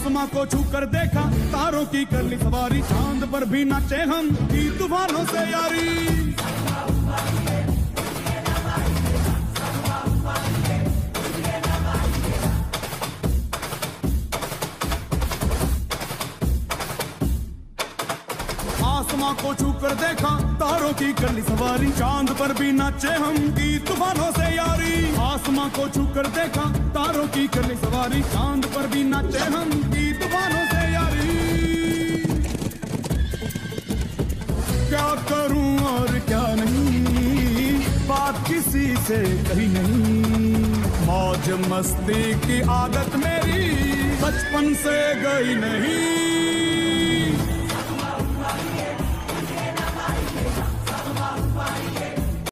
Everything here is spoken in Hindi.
आसमां को छू कर देखा, तारों की कर ली सवारी, चांद पर भी नाचे हम, की तूफानों से यारी। आसमां को छू कर देखा, तारों की कर ली सवारी, चांद पर भी नाचे हम, की तूफानों से यारी। आसमां को छू कर देखा, तारों की कर ली सवारी, चांद पर भी नाचे हम, की तूफानों से यारी। क्या करूं और क्या नहीं, बात किसी से कही नहीं, मौज मस्ती की आदत मेरी बचपन से गई नहीं।